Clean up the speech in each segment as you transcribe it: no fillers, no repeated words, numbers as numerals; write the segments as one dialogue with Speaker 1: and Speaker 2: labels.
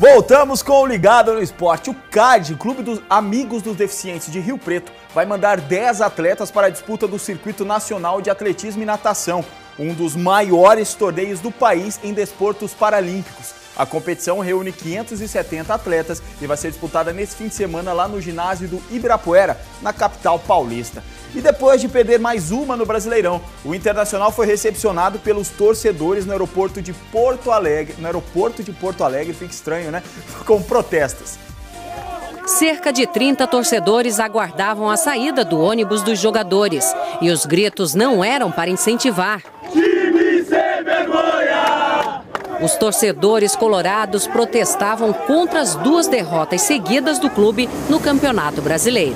Speaker 1: Voltamos com o Ligado no Esporte. O CAD, Clube dos Amigos dos Deficientes de Rio Preto, vai mandar 10 atletas para a disputa do Circuito Nacional de Atletismo e Natação, um dos maiores torneios do país em desportos paralímpicos. A competição reúne 570 atletas e vai ser disputada nesse fim de semana lá no ginásio do Ibirapuera, na capital paulista. E depois de perder mais uma no Brasileirão, o Internacional foi recepcionado pelos torcedores no aeroporto de Porto Alegre. Fica estranho, né? Com protestos.
Speaker 2: Cerca de 30 torcedores aguardavam a saída do ônibus dos jogadores. E os gritos não eram para incentivar.
Speaker 3: Time sem vergonha!
Speaker 2: Os torcedores colorados protestavam contra as 2 derrotas seguidas do clube no Campeonato Brasileiro.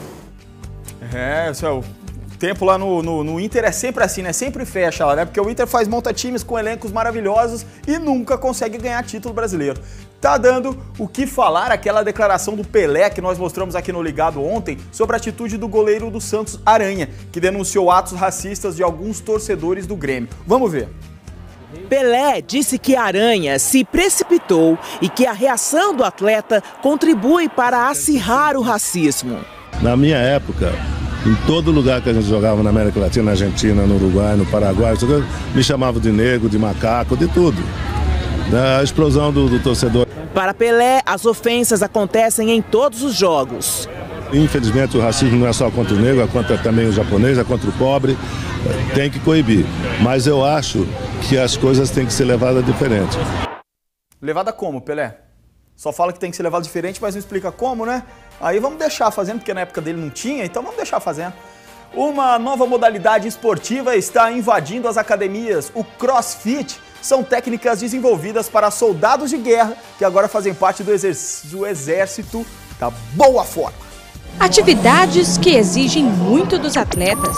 Speaker 1: O tempo lá no Inter é sempre assim, né? Sempre fecha lá, né? Porque o Inter monta times com elencos maravilhosos e nunca consegue ganhar título brasileiro. Tá dando o que falar aquela declaração do Pelé que nós mostramos aqui no Ligado ontem sobre a atitude do goleiro do Santos, Aranha, que denunciou atos racistas de alguns torcedores do Grêmio. Vamos ver.
Speaker 4: Pelé disse que Aranha se precipitou e que a reação do atleta contribui para acirrar o racismo.
Speaker 5: Na minha época, em todo lugar que a gente jogava na América Latina, na Argentina, no Uruguai, no Paraguai, me chamavam de negro, de macaco, de tudo. Da explosão do torcedor.
Speaker 4: Para Pelé, as ofensas acontecem em todos os jogos.
Speaker 5: Infelizmente, o racismo não é só contra o negro, é contra também o japonês, é contra o pobre. Tem que coibir. Mas eu acho que as coisas têm que ser levadas diferente.
Speaker 1: Levada como, Pelé? Só fala que tem que ser levado diferente, mas não explica como, né? Aí vamos deixar fazendo, porque na época dele não tinha, então vamos deixar fazendo. Uma nova modalidade esportiva está invadindo as academias, o CrossFit. São técnicas desenvolvidas para soldados de guerra que agora fazem parte do exército da boa forma.
Speaker 6: Atividades que exigem muito dos atletas.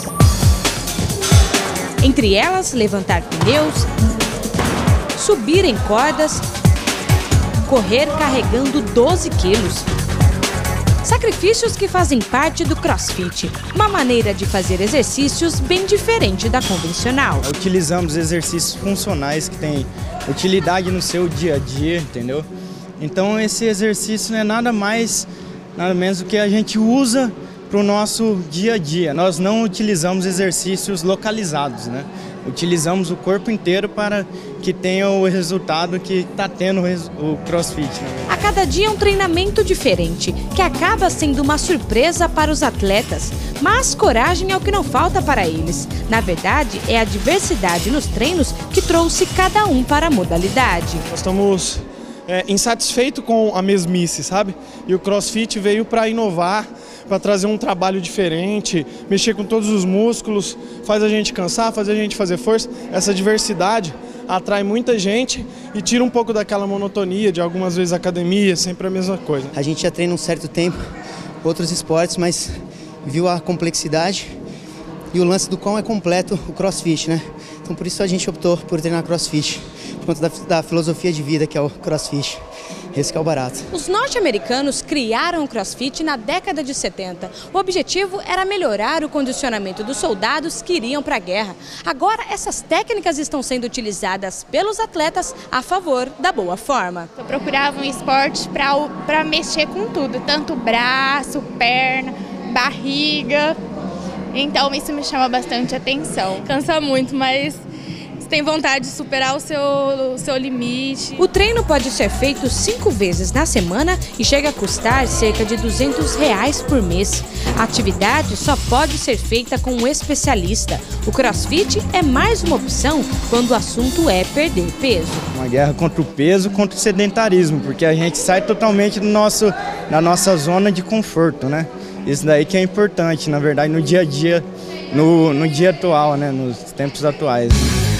Speaker 6: Entre elas, levantar pneus, subir em cordas, correr carregando 12 quilos. Sacrifícios que fazem parte do CrossFit, uma maneira de fazer exercícios bem diferente da convencional.
Speaker 7: Utilizamos exercícios funcionais que têm utilidade no seu dia a dia, entendeu? Então esse exercício não é nada mais, nada menos do que a gente usa para o nosso dia a dia. Nós não utilizamos exercícios localizados, né? Utilizamos o corpo inteiro para que tenha o resultado que está tendo o CrossFit. Né?
Speaker 6: A cada dia é um treinamento diferente, que acaba sendo uma surpresa para os atletas. Mas coragem é o que não falta para eles. Na verdade, é a diversidade nos treinos que trouxe cada um para a modalidade.
Speaker 8: Nós estamos insatisfeitos com a mesmice, sabe? E o CrossFit veio para inovar, para trazer um trabalho diferente, mexer com todos os músculos, faz a gente cansar, faz a gente fazer força. Essa diversidade atrai muita gente e tira um pouco daquela monotonia de algumas vezes academia, sempre a mesma coisa.
Speaker 9: A gente já treina um certo tempo outros esportes, mas viu a complexidade e o lance do quão é completo o CrossFit, né? Então por isso a gente optou por treinar CrossFit, por conta da filosofia de vida que é o CrossFit. Esse que é o barato.
Speaker 6: Os norte-americanos criaram o CrossFit na década de 70. O objetivo era melhorar o condicionamento dos soldados que iriam para a guerra. Agora, essas técnicas estão sendo utilizadas pelos atletas a favor da boa forma.
Speaker 10: Eu procurava um esporte para mexer com tudo, tanto braço, perna, barriga. Então, isso me chama bastante atenção.
Speaker 11: Cansa muito, mas tem vontade de superar o seu limite.
Speaker 6: O treino pode ser feito 5 vezes na semana e chega a custar cerca de R$200 por mês. A atividade só pode ser feita com um especialista. O CrossFit é mais uma opção quando o assunto é perder peso.
Speaker 7: Uma guerra contra o peso, contra o sedentarismo, porque a gente sai totalmente da nossa zona de conforto, né? Isso daí que é importante, na verdade, no dia a dia, no dia atual, né? Nos tempos atuais.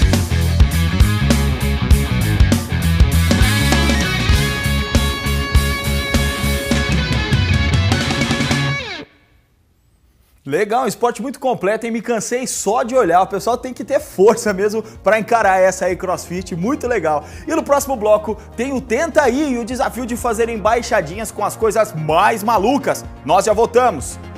Speaker 1: Legal, um esporte muito completo, hein? Me cansei só de olhar. O pessoal tem que ter força mesmo para encarar essa aí CrossFit, muito legal. E no próximo bloco tem o Tenta Aí e o desafio de fazer embaixadinhas com as coisas mais malucas. Nós já voltamos.